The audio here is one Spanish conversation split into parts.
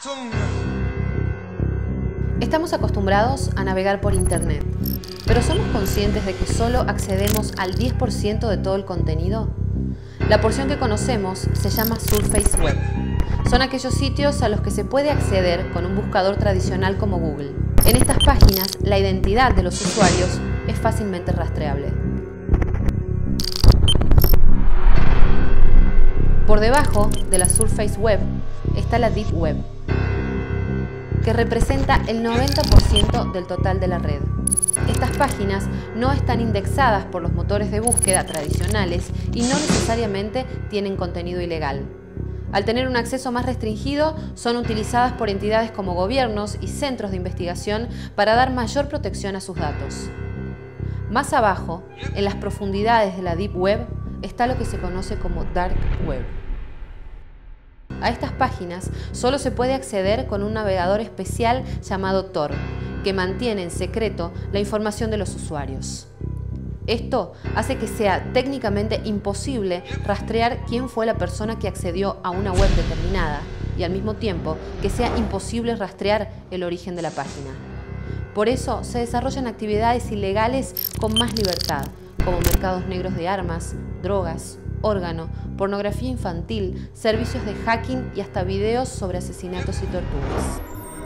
Estamos acostumbrados a navegar por Internet, pero ¿somos conscientes de que solo accedemos al 10% de todo el contenido? La porción que conocemos se llama Surface Web. Son aquellos sitios a los que se puede acceder con un buscador tradicional como Google. En estas páginas, la identidad de los usuarios es fácilmente rastreable. Por debajo de la Surface Web está la Deep Web, que representa el 90% del total de la red. Estas páginas no están indexadas por los motores de búsqueda tradicionales y no necesariamente tienen contenido ilegal. Al tener un acceso más restringido, son utilizadas por entidades como gobiernos y centros de investigación para dar mayor protección a sus datos. Más abajo, en las profundidades de la Deep Web, está lo que se conoce como Dark Web. A estas páginas solo se puede acceder con un navegador especial llamado Tor, que mantiene en secreto la información de los usuarios. Esto hace que sea técnicamente imposible rastrear quién fue la persona que accedió a una web determinada y al mismo tiempo que sea imposible rastrear el origen de la página. Por eso se desarrollan actividades ilegales con más libertad, como mercados negros de armas, drogas, órgano, pornografía infantil, servicios de hacking y hasta videos sobre asesinatos y torturas.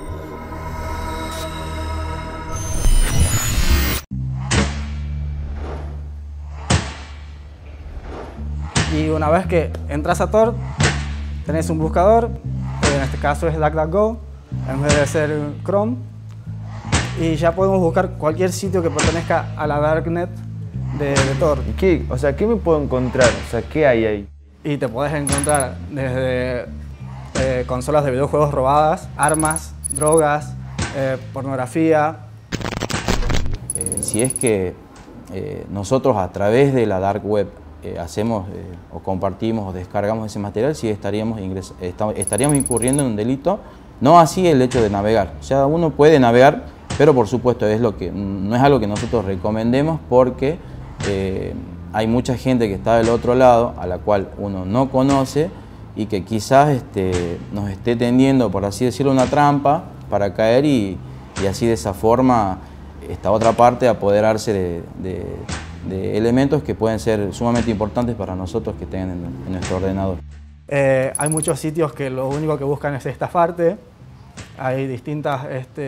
Y una vez que entras a Tor, tenés un buscador, en este caso es DuckDuckGo, en vez de ser Chrome, y ya podemos buscar cualquier sitio que pertenezca a la Darknet de Tor. ¿Y qué? O sea, ¿qué me puedo encontrar? O sea, ¿qué hay ahí? Y te podés encontrar desde consolas de videojuegos robadas, armas, drogas, pornografía. Si es que nosotros a través de la Dark Web hacemos o compartimos o descargamos ese material, sí estaríamos incurriendo en un delito. No así el hecho de navegar. O sea, uno puede navegar, pero por supuesto no es algo que nosotros recomendemos porque hay mucha gente que está del otro lado, a la cual uno no conoce y que quizás nos esté tendiendo, por así decirlo, una trampa para caer y así de esa forma esta otra parte apoderarse de elementos que pueden ser sumamente importantes para nosotros que tengan en nuestro ordenador. Hay muchos sitios que lo único que buscan es estafarte. Hay distintas,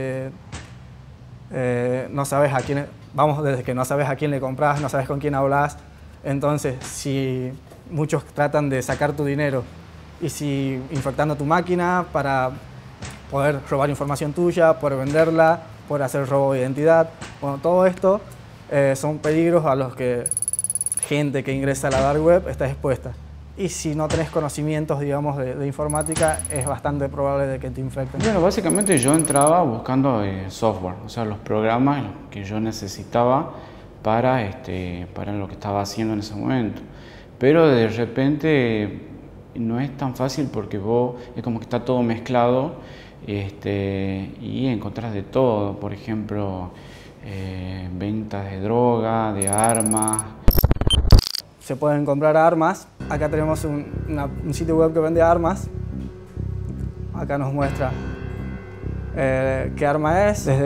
no sabes a quién, vamos desde que no sabes a quién le compras, no sabes con quién hablas. Entonces, si muchos tratan de sacar tu dinero y si infectando tu máquina para poder robar información tuya, poder venderla, poder hacer robo de identidad. Bueno, todo esto son peligros a los que gente que ingresa a la Dark Web está expuesta. Y si no tenés conocimientos, digamos, de informática, es bastante probable de que te infecten. Bueno, básicamente yo entraba buscando software, o sea, los programas que yo necesitaba para lo que estaba haciendo en ese momento. Pero de repente no es tan fácil porque es como que está todo mezclado y encontrás de todo, por ejemplo, ventas de droga, de armas. Se pueden comprar armas. Acá tenemos un sitio web que vende armas. Acá nos muestra qué arma es, desde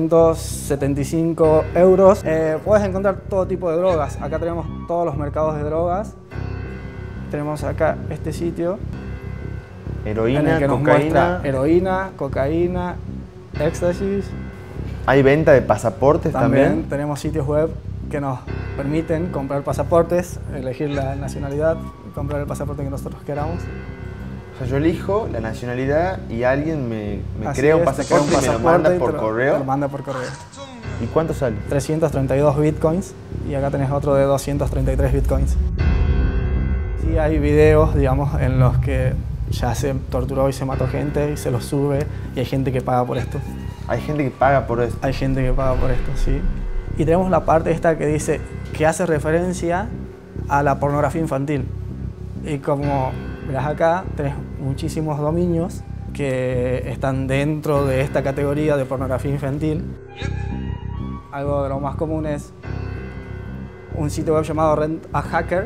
475 euros. Puedes encontrar todo tipo de drogas. Acá tenemos todos los mercados de drogas. Tenemos acá este sitio. Heroína, en el que nos cocaína. muestra heroína, cocaína, éxtasis. ¿Hay venta de pasaportes también? Tenemos sitios web que nos permiten comprar pasaportes, elegir la nacionalidad y comprar el pasaporte que nosotros queramos. O sea, yo elijo la nacionalidad y alguien me Así crea un es, pasaporte y me lo manda por correo. Te lo manda por correo. ¿Y cuánto sale? 332 bitcoins y acá tenés otro de 233 bitcoins. Sí hay videos, digamos, en los que ya se torturó y se mató gente y se los sube y hay gente que paga por esto. ¿Hay gente que paga por esto? Hay gente que paga por esto, sí. Y tenemos la parte esta que dice, que hace referencia a la pornografía infantil. Y como verás acá, tenés muchísimos dominios que están dentro de esta categoría de pornografía infantil. Algo de lo más común es un sitio web llamado Rent a Hacker,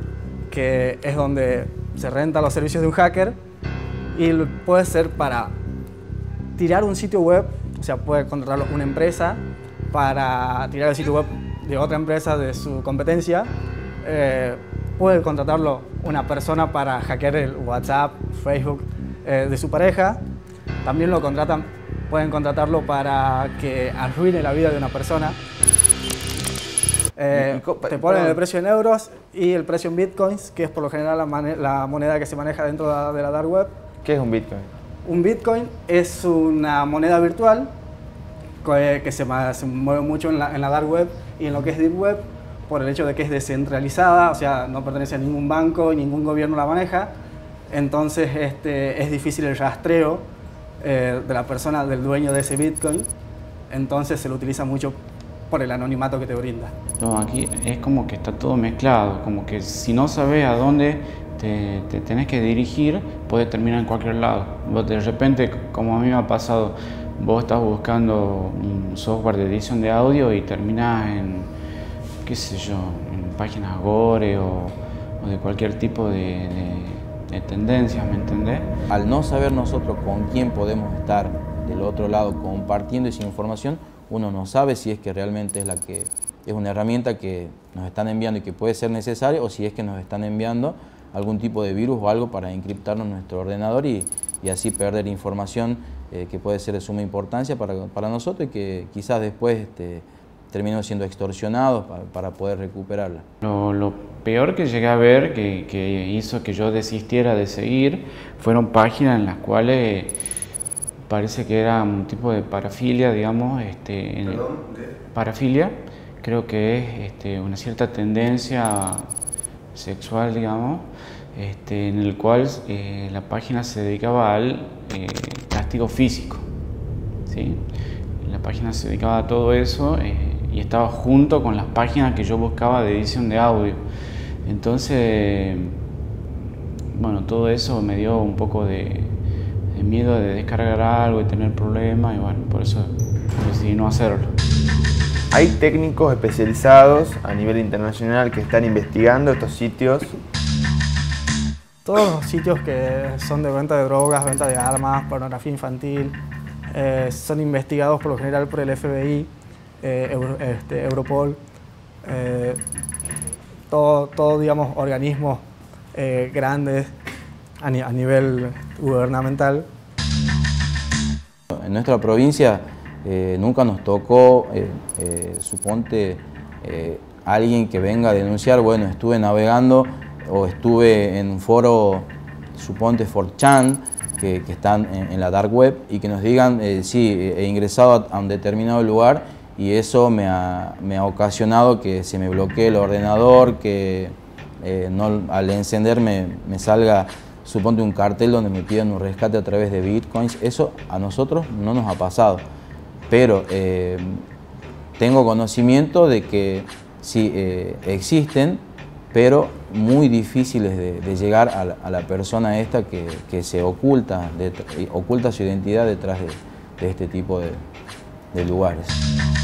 que es donde se rentan los servicios de un hacker y puede ser para tirar un sitio web, o sea, puede contratarlo una empresa para tirar el sitio web de otra empresa de su competencia. Puede contratarlo una persona para hackear el WhatsApp, Facebook de su pareja. También pueden contratarlo para que arruine la vida de una persona. Te ponen el precio en euros y el precio en bitcoins, que es por lo general la moneda que se maneja dentro de la dark web. ¿Qué es un bitcoin? Un bitcoin es una moneda virtual que se mueve mucho en la dark web y en lo que es deep web, por el hecho de que es descentralizada, o sea, no pertenece a ningún banco y ningún gobierno la maneja. Entonces es difícil el rastreo de la persona, del dueño de ese bitcoin. Entonces se lo utiliza mucho por el anonimato que te brinda. No, aquí es como que está todo mezclado, como que si no sabes a dónde te tenés que dirigir, puede terminar en cualquier lado. Vos de repente, como a mí me ha pasado, vos estás buscando un software de edición de audio y terminás en, qué sé yo, en páginas gore o de cualquier tipo de tendencias, ¿me entendés? Al no saber nosotros con quién podemos estar del otro lado compartiendo esa información, uno no sabe si es que realmente es una herramienta que nos están enviando y que puede ser necesaria, o si es que nos están enviando algún tipo de virus o algo para encriptarnos en nuestro ordenador y así perder información que puede ser de suma importancia para nosotros y que quizás después terminemos siendo extorsionados para poder recuperarla. Lo peor que llegué a ver que hizo que yo desistiera de seguir fueron páginas en las cuales parece que era un tipo de parafilia, digamos. Parafilia, creo que es una cierta tendencia sexual, digamos, en el cual la página se dedicaba al castigo físico, ¿sí? La página se dedicaba a todo eso y estaba junto con las páginas que yo buscaba de edición de audio. Entonces, bueno, todo eso me dio un poco de miedo de descargar algo y tener problemas, y bueno, por eso decidí no hacerlo. ¿Hay técnicos especializados a nivel internacional que están investigando estos sitios? Todos los sitios que son de venta de drogas, venta de armas, pornografía infantil, son investigados por lo general por el FBI, Europol, todo digamos, organismos grandes a nivel gubernamental. En nuestra provincia nunca nos tocó, suponte, alguien que venga a denunciar, bueno, estuve navegando o estuve en un foro, suponte 4chan, que están en la dark web, y que nos digan, sí, he ingresado a un determinado lugar y eso me ha ocasionado que se me bloquee el ordenador, que al encender me salga, suponte, un cartel donde me piden un rescate a través de bitcoins. Eso a nosotros no nos ha pasado, pero tengo conocimiento de que sí existen, pero muy difíciles de llegar a la persona esta que se oculta su identidad detrás de este tipo de lugares.